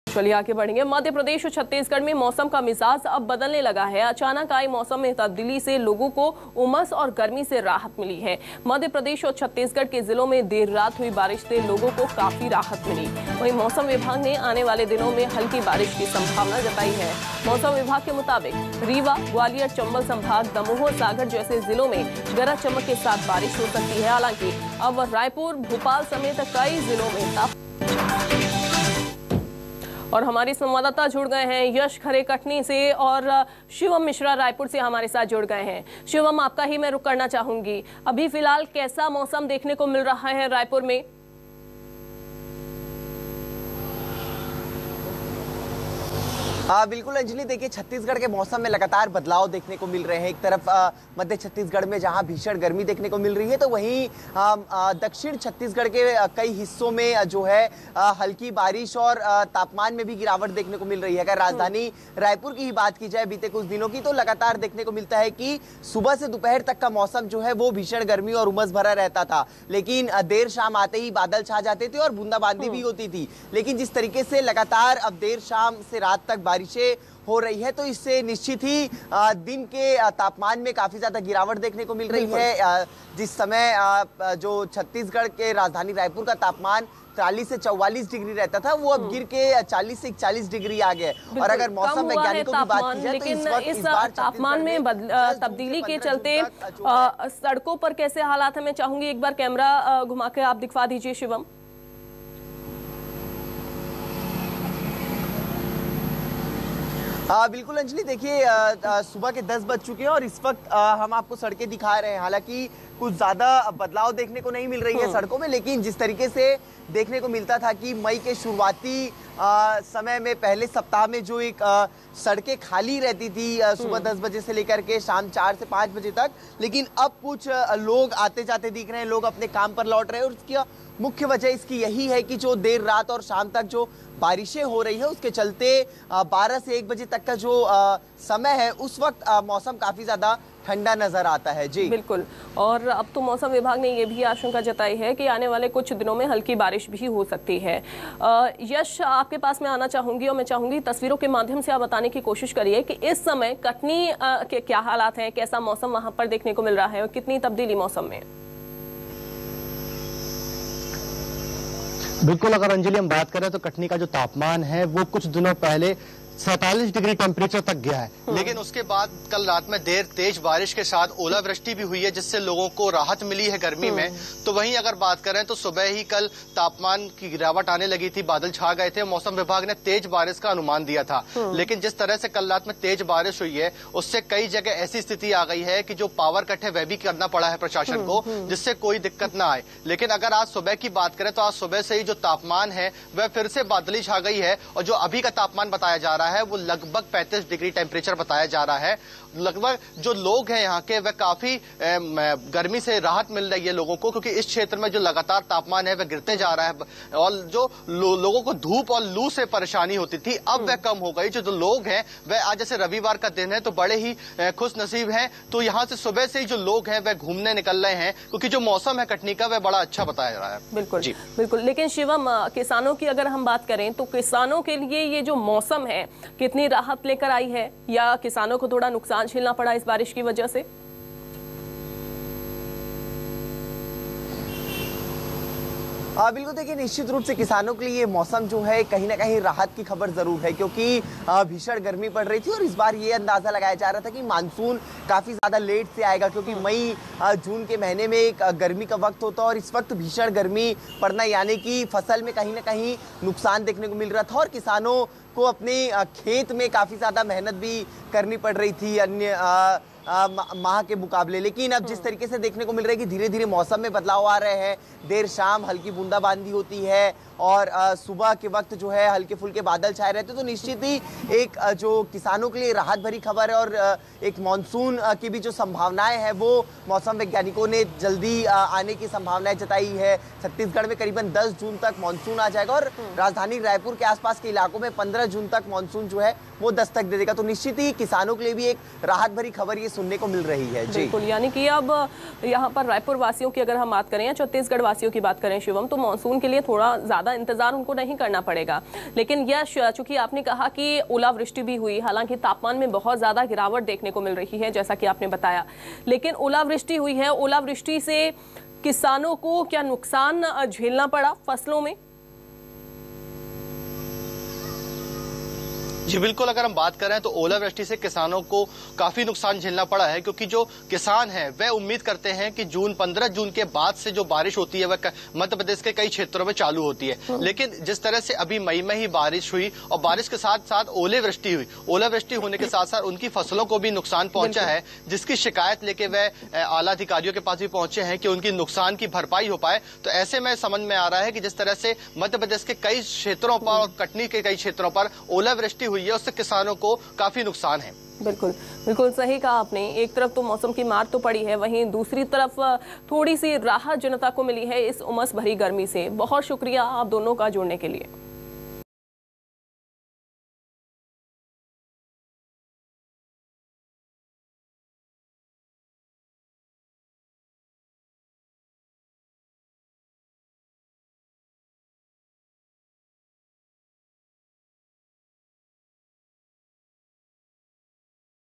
चलिए आगे बढ़ेंगे। मध्य प्रदेश और छत्तीसगढ़ में मौसम का मिजाज अब बदलने लगा है। अचानक आई मौसम में तब्दीली से लोगों को उमस और गर्मी से राहत मिली है। मध्य प्रदेश और छत्तीसगढ़ के जिलों में देर रात हुई बारिश से लोगों को काफी राहत मिली। वहीं मौसम विभाग ने आने वाले दिनों में हल्की बारिश की संभावना जताई है। मौसम विभाग के मुताबिक रीवा, ग्वालियर, चंबल संभाग, दमोह, सागर जैसे जिलों में गरज चमक के साथ बारिश हो सकती है। हालांकि अब रायपुर, भोपाल समेत कई जिलों में और हमारी संवाददाता जुड़ गए हैं यश खरे कटनी से और शिवम मिश्रा रायपुर से हमारे साथ जुड़ गए हैं। शिवम, आपका ही मैं रुख करना चाहूंगी। अभी फिलहाल कैसा मौसम देखने को मिल रहा है रायपुर में? बिल्कुल अंजलि, देखिए छत्तीसगढ़ के मौसम में लगातार बदलाव देखने को मिल रहे हैं। एक तरफ मध्य छत्तीसगढ़ में जहां भीषण गर्मी देखने को मिल रही है, तो वहीं दक्षिण छत्तीसगढ़ के कई हिस्सों में जो है हल्की बारिश और तापमान में भी गिरावट देखने को मिल रही है। अगर राजधानी रायपुर की ही बात की जाए बीते कुछ दिनों की, तो लगातार देखने को मिलता है कि सुबह से दोपहर तक का मौसम जो है वो भीषण गर्मी और उमस भरा रहता था, लेकिन देर शाम आते ही बादल छा जाते थे और बूंदाबांदी भी होती थी। लेकिन जिस तरीके से लगातार अब देर शाम से रात तक बारिशें हो रही है, तो इससे निश्चित ही दिन के तापमान में काफी ज्यादा गिरावट देखने को मिल रही है। जिस समय जो छत्तीसगढ़ के राजधानी रायपुर का तापमान 40 से 44 डिग्री रहता था, वो अब गिर के 40 से 41 डिग्री आ गए। और अगर मौसम वैज्ञानिकों की बात की जाए, तो इस तापमान में तब्दीली के चलते सड़कों पर कैसे हालात है, मैं चाहूंगी एक बार कैमरा घुमा के आप दिखवा दीजिए शिवम। बिल्कुल अंजलि, देखिए सुबह के 10 बज चुके हैं और इस वक्त हम आपको सड़कें दिखा रहे हैं। हालांकि कुछ ज्यादा बदलाव देखने को नहीं मिल रही है सड़कों में, लेकिन जिस तरीके से देखने को मिलता था कि मई के शुरुआती समय में पहले सप्ताह में जो एक सड़कें खाली रहती थी सुबह 10 बजे से लेकर के शाम 4 से 5 बजे तक, लेकिन अब कुछ लोग आते जाते दिख रहे हैं, लोग अपने काम पर लौट रहे हैं। और उसकी मुख्य वजह इसकी यही है कि जो देर रात और शाम तक जो बारिशें हो रही है, उसके चलते 12 से 1 बजे तक का जो समय है, उस वक्त मौसम काफी ज्यादा ठंडा नजर आता है। जी बिल्कुल। और अब तो मौसम विभाग ने ये भी आशंका जताई है कि आने वाले कुछ दिनों में हल्की बारिश भी हो सकती है। यश, आपके पास मैं आना चाहूंगी और मैं चाहूंगी तस्वीरों के माध्यम से आप बताने की कोशिश करिए कि इस समय कटनी के क्या हालात हैं, कैसा मौसम वहां पर देखने को मिल रहा है और कितनी तब्दीली मौसम में? बिल्कुल, अगर अंजलि हम बात करें तो कटनी का जो तापमान है वो कुछ दिनों पहले 47 डिग्री टेम्परेचर तक गया है, लेकिन उसके बाद कल रात में देर तेज बारिश के साथ ओलावृष्टि भी हुई है, जिससे लोगों को राहत मिली है गर्मी में। तो वहीं अगर बात करें तो सुबह ही कल तापमान की गिरावट आने लगी थी, बादल छा गए थे। मौसम विभाग ने तेज बारिश का अनुमान दिया था, लेकिन जिस तरह से कल रात में तेज बारिश हुई है, उससे कई जगह ऐसी स्थिति आ गई है कि जो पावर कट है वह भी करना पड़ा है प्रशासन को, जिससे कोई दिक्कत ना आए। लेकिन अगर आज सुबह की बात करें तो आज सुबह से ही जो तापमान है वह फिर से बादली छा गई है, और जो अभी का तापमान बताया जा रहा है वो लगभग 35 डिग्री टेम्परेचर बताया जा रहा है। लगभग जो लोग हैं यहाँ के वह काफी गर्मी से राहत मिल रही है लोगों को, क्योंकि इस क्षेत्र में जो लगातार तापमान है वह गिरते जा रहा है। और जो लोगों को धूप और लू से परेशानी होती थी, अब वह कम हो गई। जो लोग हैं वह आज जैसे रविवार का दिन है तो बड़े ही खुश नसीब हैं, तो यहाँ से सुबह से ही जो लोग हैं वह घूमने निकल रहे हैं, क्योंकि जो मौसम है कटनी का वह बड़ा अच्छा बताया जा रहा है। बिल्कुल जी बिल्कुल। लेकिन शिवम, किसानों की अगर हम बात करें तो किसानों के लिए ये जो मौसम है कितनी राहत लेकर आई है, या किसानों को थोड़ा नुकसान झेलना पड़ा इस बारिश की वजह से? बिल्कुल, देखिए निश्चित रूप से किसानों के लिए ये मौसम जो है कहीं ना कहीं राहत की खबर जरूर है, क्योंकि भीषण गर्मी पड़ रही थी और इस बार ये अंदाजा लगाया जा रहा था कि मानसून काफी ज्यादा लेट से आएगा, क्योंकि मई जून के महीने में एक गर्मी का वक्त होता है और इस वक्त भीषण गर्मी पड़ना यानी कि फसल में कहीं ना कहीं नुकसान देखने को मिल रहा था और किसानों को अपने खेत में काफी ज्यादा मेहनत भी करनी पड़ रही थी अन्य माह के मुकाबले। लेकिन अब जिस तरीके से देखने को मिल रहा है कि धीरे धीरे मौसम में बदलाव आ रहे हैं, देर शाम हल्की बूंदाबांदी होती है और सुबह के वक्त जो है हल्के फुल्के बादल छाए रहते, तो निश्चित ही एक जो किसानों के लिए राहत भरी खबर है। और एक मानसून की भी जो संभावनाएं हैं वो मौसम वैज्ञानिकों ने जल्दी आने की संभावनाएं जताई है। छत्तीसगढ़ में करीबन 10 जून तक मानसून आ जाएगा और राजधानी रायपुर के आसपास के इलाकों में 15 जून तक मानसून जो है वो दस्तक दे देगा। तो निश्चित ही किसानों के लिए भी एक राहत भरी खबर ये सुनने को मिल रही है। जी बिल्कुल, यानी कि अब यहाँ पर रायपुर वासियों की अगर हम बात करें या छत्तीसगढ़ वासियों की बात करें शिवम, तो मानसून के लिए थोड़ा ज्यादा ज़्यादा इंतजार उनको नहीं करना पड़ेगा। लेकिन यश, चूंकि आपने कहा कि ओलावृष्टि भी हुई, हालांकि तापमान में बहुत ज़्यादा गिरावट देखने को मिल रही है जैसा कि आपने बताया, लेकिन ओलावृष्टि हुई है, ओलावृष्टि से किसानों को क्या नुकसान झेलना पड़ा फसलों में? जी बिल्कुल, अगर हम बात करें तो ओलावृष्टि से किसानों को काफी नुकसान झेलना पड़ा है, क्योंकि जो किसान हैं वह उम्मीद करते हैं कि 15 जून के बाद से जो बारिश होती है वह मध्य प्रदेश के कई क्षेत्रों में चालू होती है। लेकिन जिस तरह से अभी मई में ही बारिश हुई और बारिश के साथ साथ ओलावृष्टि हुई, ओलावृष्टि होने के साथ साथ उनकी फसलों को भी नुकसान पहुंचा है, जिसकी शिकायत लेके वह आला अधिकारियों के पास भी पहुंचे हैं कि उनकी नुकसान की भरपाई हो पाए। तो ऐसे में समझ में आ रहा है कि जिस तरह से मध्य प्रदेश के कई क्षेत्रों पर और कटनी के कई क्षेत्रों पर ओलावृष्टि हुई है, उससे किसानों को काफी नुकसान है। बिल्कुल बिल्कुल सही कहा आपने। एक तरफ तो मौसम की मार तो पड़ी है, वहीं दूसरी तरफ थोड़ी सी राहत जनता को मिली है इस उमस भरी गर्मी से। बहुत शुक्रिया आप दोनों का जुड़ने के लिए।